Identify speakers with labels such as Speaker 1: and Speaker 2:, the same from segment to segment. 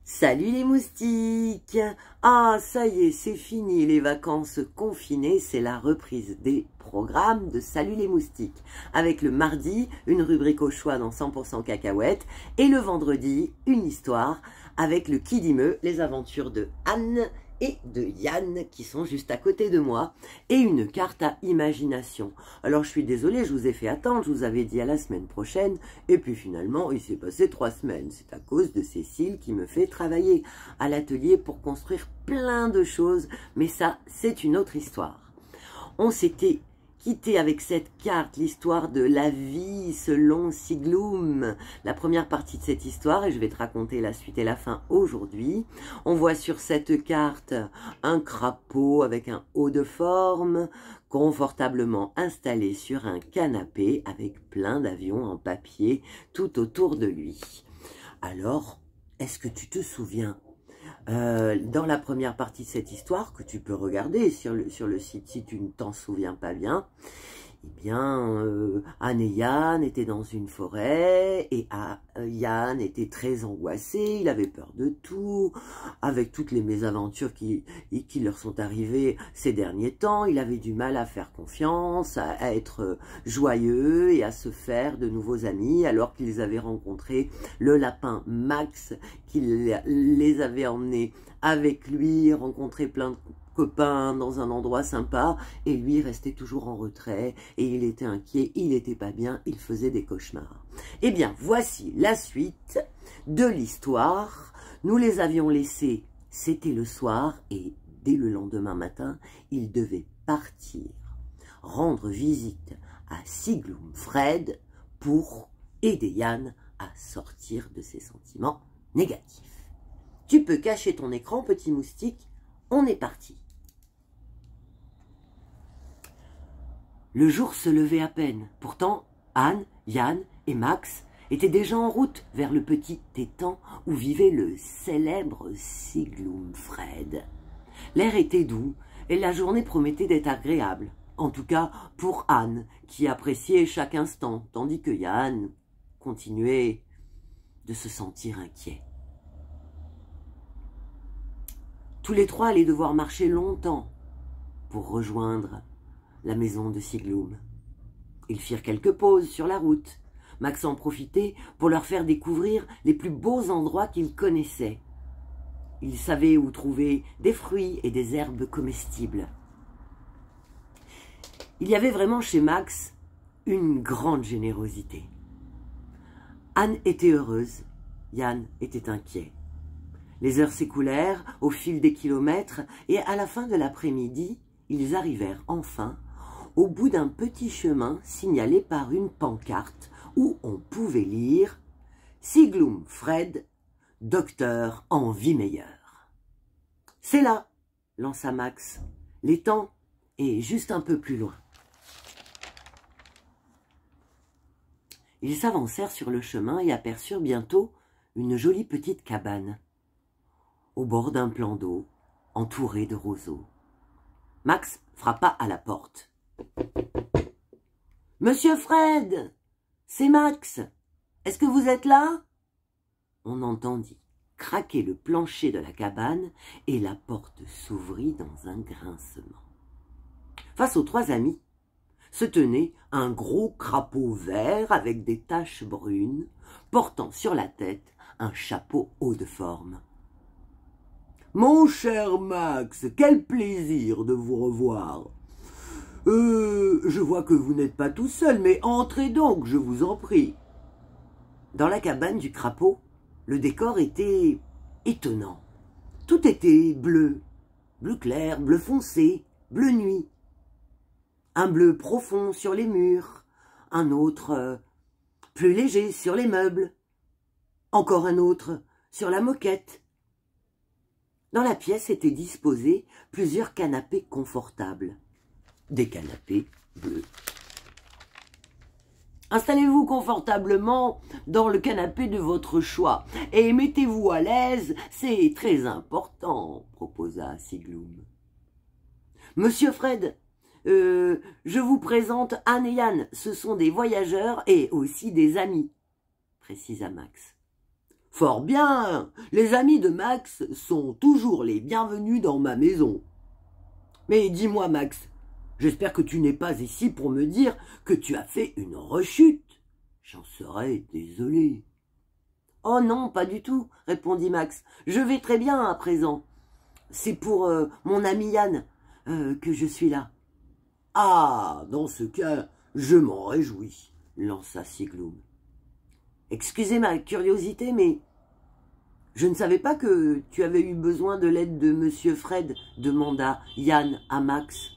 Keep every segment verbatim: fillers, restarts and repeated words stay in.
Speaker 1: Salut les moustiques! Ah, ça y est, c'est fini les vacances confinées, c'est la reprise des programmes de Salut les moustiques. Avec le mardi, une rubrique au choix dans cent pour cent cacahuètes, et le vendredi, une histoire avec le Kidimeux, les aventures de Anne et de Yann qui sont juste à côté de moi, et une carte à imagination. Alors je suis désolée, je vous ai fait attendre, je vous avais dit à la semaine prochaine, et puis finalement il s'est passé trois semaines. C'est à cause de Cécile qui me fait travailler à l'atelier pour construire plein de choses, mais ça c'est une autre histoire. On s'était quitté avec cette carte, l'histoire de la vie selon Sigloum. La première partie de cette histoire, et je vais te raconter la suite et la fin aujourd'hui. On voit sur cette carte un crapaud avec un haut de forme, confortablement installé sur un canapé avec plein d'avions en papier tout autour de lui. Alors, est-ce que tu te souviens Euh, dans la première partie de cette histoire, que tu peux regarder sur le, sur le site si tu ne t'en souviens pas bien, eh bien, euh, Anne et Yann étaient dans une forêt, et ah, Yann était très angoissé, il avait peur de tout, avec toutes les mésaventures qui, qui leur sont arrivées ces derniers temps, il avait du mal à faire confiance, à, à être joyeux et à se faire de nouveaux amis, alors qu'ils avaient rencontré le lapin Max, qui les avait emmenés avec lui, rencontré plein de copain dans un endroit sympa, et lui restait toujours en retrait, et il était inquiet, il n'était pas bien, il faisait des cauchemars. Eh bien, voici la suite de l'histoire. Nous les avions laissés, c'était le soir, et dès le lendemain matin, ils devaient partir, rendre visite à Sigloum Fred pour aider Yann à sortir de ses sentiments négatifs. Tu peux cacher ton écran, petit moustique, on est parti. Le jour se levait à peine. Pourtant, Anne, Yann et Max étaient déjà en route vers le petit étang où vivait le célèbre Sigloum Fred. L'air était doux et la journée promettait d'être agréable. En tout cas pour Anne, qui appréciait chaque instant, tandis que Yann continuait de se sentir inquiet. Tous les trois allaient devoir marcher longtemps pour rejoindre la maison de Sigloum. Ils firent quelques pauses sur la route. Max en profitait pour leur faire découvrir les plus beaux endroits qu'ils connaissaient. Il savait où trouver des fruits et des herbes comestibles. Il y avait vraiment chez Max une grande générosité. Anne était heureuse, Yann était inquiet. Les heures s'écoulèrent au fil des kilomètres, et à la fin de l'après-midi, ils arrivèrent enfin au bout d'un petit chemin signalé par une pancarte où on pouvait lire « Sigloum Fred, docteur en vie meilleure ». « C'est là !» lança Max. « L'étang est juste un peu plus loin. » Ils s'avancèrent sur le chemin et aperçurent bientôt une jolie petite cabane au bord d'un plan d'eau, entouré de roseaux. Max frappa à la porte. « Monsieur Fred, c'est Max. Est-ce que vous êtes là ?» On entendit craquer le plancher de la cabane et la porte s'ouvrit dans un grincement. Face aux trois amis se tenait un gros crapaud vert avec des taches brunes, portant sur la tête un chapeau haut de forme. « Mon cher Max, quel plaisir de vous revoir. Euh, je vois que vous n'êtes pas tout seul, mais entrez donc, je vous en prie. » Dans la cabane du crapaud, le décor était étonnant. Tout était bleu, bleu clair, bleu foncé, bleu nuit. Un bleu profond sur les murs, un autre euh, plus léger sur les meubles, encore un autre sur la moquette. Dans la pièce étaient disposés plusieurs canapés confortables. Des canapés bleus. Installez-vous confortablement dans le canapé de votre choix et mettez-vous à l'aise, c'est très important, proposa Sigloum. Monsieur Fred, euh, je vous présente Anne et Yann, ce sont des voyageurs et aussi des amis, précisa Max. Fort bien, les amis de Max sont toujours les bienvenus dans ma maison. Mais dis-moi, Max, j'espère que tu n'es pas ici pour me dire que tu as fait une rechute. J'en serais désolé. Oh non, pas du tout, répondit Max. Je vais très bien à présent. C'est pour euh, mon ami Yann euh, que je suis là. Ah, dans ce cas, je m'en réjouis, lança Sigloum. Excusez ma curiosité, mais je ne savais pas que tu avais eu besoin de l'aide de Monsieur Fred, demanda Yann à Max.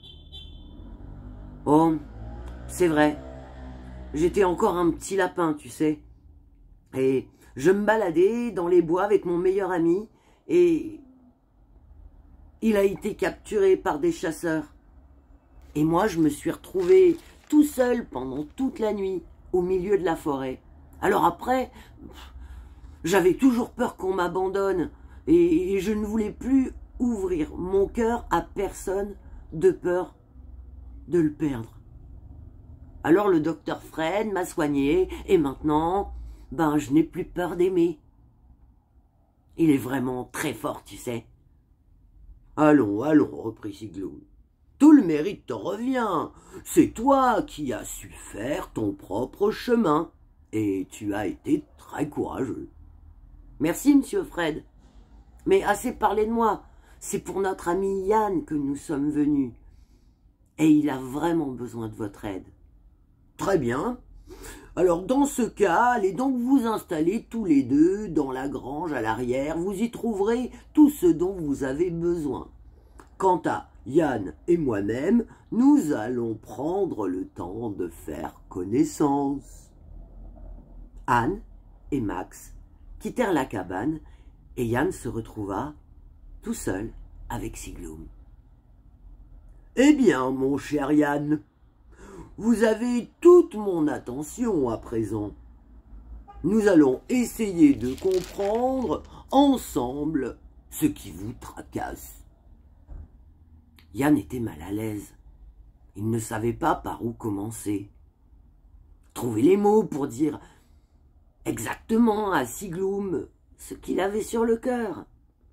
Speaker 1: Oh, c'est vrai. J'étais encore un petit lapin, tu sais. Et je me baladais dans les bois avec mon meilleur ami et il a été capturé par des chasseurs. Et moi, je me suis retrouvé tout seul pendant toute la nuit au milieu de la forêt. Alors après, j'avais toujours peur qu'on m'abandonne et je ne voulais plus ouvrir mon cœur à personne de peur de le perdre. Alors le docteur Fred m'a soigné et maintenant, ben je n'ai plus peur d'aimer. Il est vraiment très fort, tu sais. Allons, allons, reprit Sigloum. Tout le mérite te revient. C'est toi qui as su faire ton propre chemin. Et tu as été très courageux. Merci, monsieur Fred. Mais assez parlé de moi. C'est pour notre ami Yann que nous sommes venus. Et il a vraiment besoin de votre aide. Très bien. Alors, dans ce cas, allez donc vous installer tous les deux dans la grange à l'arrière. Vous y trouverez tout ce dont vous avez besoin. Quant à Yann et moi-même, nous allons prendre le temps de faire connaissance. Anne et Max quittèrent la cabane et Yann se retrouva tout seul avec Sigloum. « Eh bien, mon cher Yann, vous avez toute mon attention à présent. Nous allons essayer de comprendre ensemble ce qui vous tracasse. » Yann était mal à l'aise. Il ne savait pas par où commencer. Trouver les mots pour dire exactement à Sigloum ce qu'il avait sur le cœur.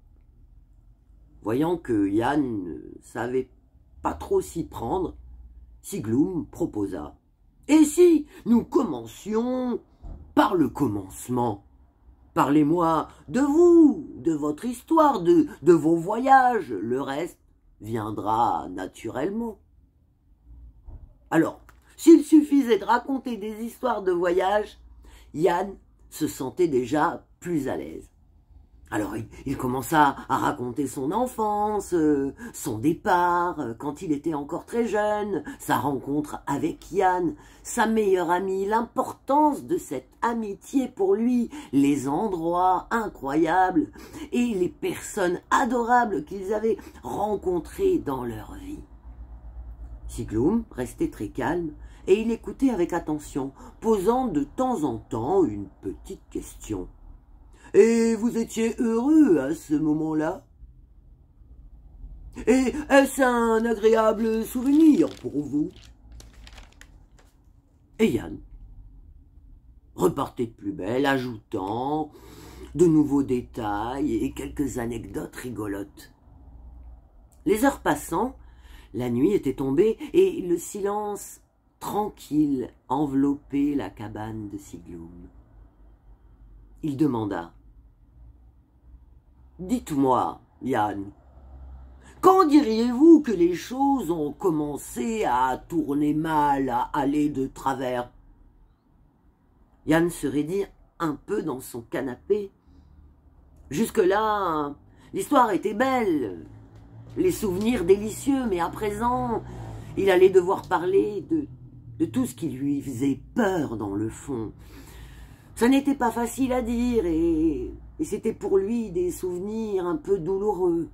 Speaker 1: Voyant que Yann ne savait pas trop s'y prendre, Sigloum proposa. « Et si nous commencions par le commencement? Parlez-moi de vous, de votre histoire, de, de vos voyages, le reste viendra naturellement. » Alors, s'il suffisait de raconter des histoires de voyage, Yann se sentait déjà plus à l'aise. Alors il, il commença à raconter son enfance, euh, son départ, euh, quand il était encore très jeune, sa rencontre avec Yann, sa meilleure amie, l'importance de cette amitié pour lui, les endroits incroyables et les personnes adorables qu'ils avaient rencontrées dans leur vie. Sigloum restait très calme et il écoutait avec attention, posant de temps en temps une petite question. « Et vous étiez heureux à ce moment-là? Et est-ce un agréable souvenir pour vous ?» Et Yann repartait de plus belle, ajoutant de nouveaux détails et quelques anecdotes rigolotes. Les heures passant, la nuit était tombée et le silence tranquille enveloppait la cabane de Sigloum. Il demanda. « Dites-moi, Yann, quand diriez-vous que les choses ont commencé à tourner mal, à aller de travers ?» Yann se raidit un peu dans son canapé. Jusque-là, l'histoire était belle, les souvenirs délicieux, mais à présent, il allait devoir parler de, de tout ce qui lui faisait peur dans le fond. Ça n'était pas facile à dire et, et c'était pour lui des souvenirs un peu douloureux.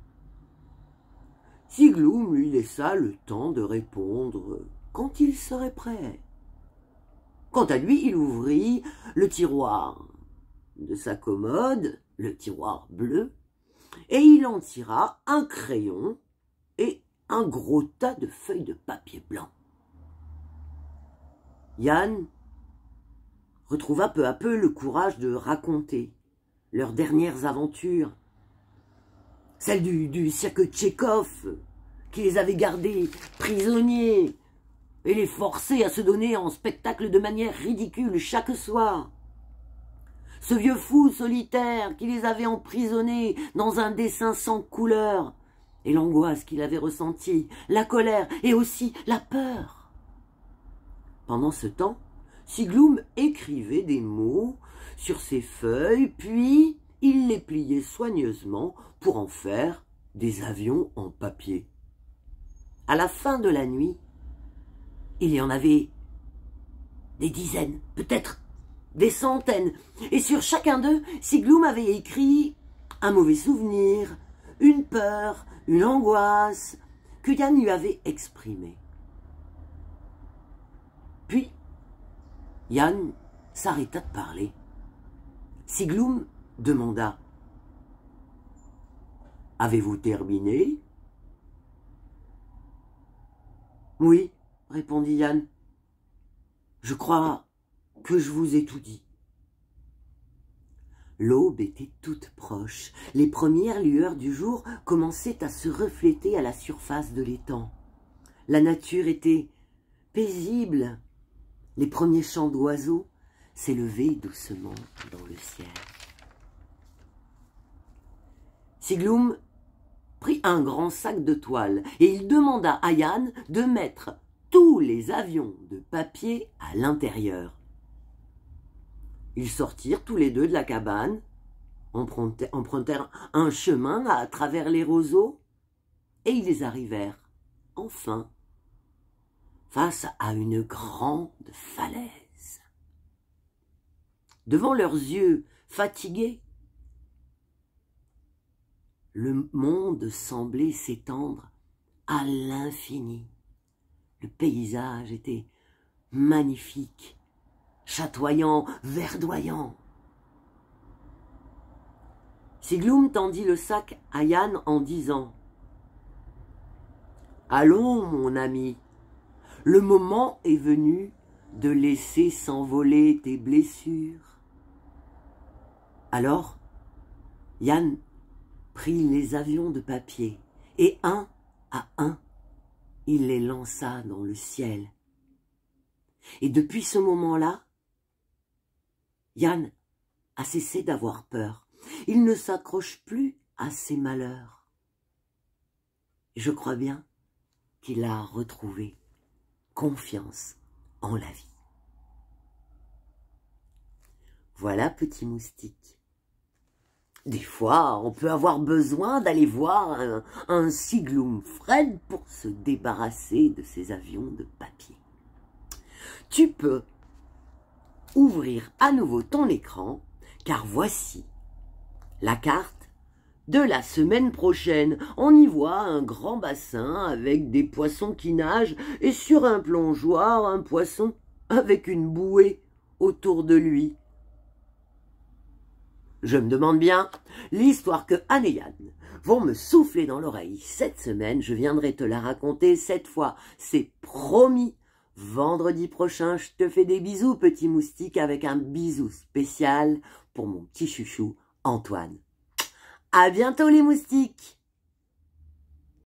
Speaker 1: Sigloum lui laissa le temps de répondre quand il serait prêt. Quant à lui, il ouvrit le tiroir de sa commode, le tiroir bleu, et il en tira un crayon et un gros tas de feuilles de papier blanc. Yann retrouva peu à peu le courage de raconter leurs dernières aventures, celles du, du cirque Tchekhov, qui les avait gardés prisonniers et les forçait à se donner en spectacle de manière ridicule chaque soir. Ce vieux fou solitaire qui les avait emprisonnés dans un dessin sans couleur, et l'angoisse qu'il avait ressentie, la colère et aussi la peur. Pendant ce temps, Sigloum écrivait des mots sur ses feuilles, puis il les pliait soigneusement pour en faire des avions en papier. À la fin de la nuit, il y en avait des dizaines, peut-être des centaines, et sur chacun d'eux, Sigloum avait écrit un mauvais souvenir, une peur, une angoisse que Yann lui avait exprimée. Puis, Yann s'arrêta de parler. Sigloum demanda « Avez-vous terminé ?» ?»« Oui, » répondit Yann. « Je crois que je vous ai tout dit. » L'aube était toute proche. Les premières lueurs du jour commençaient à se refléter à la surface de l'étang. La nature était paisible. Les premiers chants d'oiseaux s'élevaient doucement dans le ciel. Sigloum prit un grand sac de toile et il demanda à Yann de mettre tous les avions de papier à l'intérieur. Ils sortirent tous les deux de la cabane, empruntèrent un chemin à travers les roseaux et ils arrivèrent enfin face à une grande falaise. Devant leurs yeux fatigués, le monde semblait s'étendre à l'infini. Le paysage était magnifique, chatoyant, verdoyant. Sigloum tendit le sac à Yann en disant « Allons, mon ami, le moment est venu de laisser s'envoler tes blessures. » Alors, Yann prit les avions de papier et un à un, il les lança dans le ciel. Et depuis ce moment-là, Yann a cessé d'avoir peur. Il ne s'accroche plus à ses malheurs. Je crois bien qu'il a retrouvé confiance en la vie. Voilà, petit moustique. Des fois, on peut avoir besoin d'aller voir un, un Sigloum Friend pour se débarrasser de ses avions de papier. Tu peux ouvrir à nouveau ton écran, car voici la carte de la semaine prochaine. On y voit un grand bassin avec des poissons qui nagent et sur un plongeoir, un poisson avec une bouée autour de lui. Je me demande bien l'histoire que Anne et Yann vont me souffler dans l'oreille cette semaine. Je viendrai te la raconter cette fois, c'est promis. Vendredi prochain, je te fais des bisous, petit moustique, avec un bisou spécial pour mon petit chouchou Antoine. À bientôt les moustiques!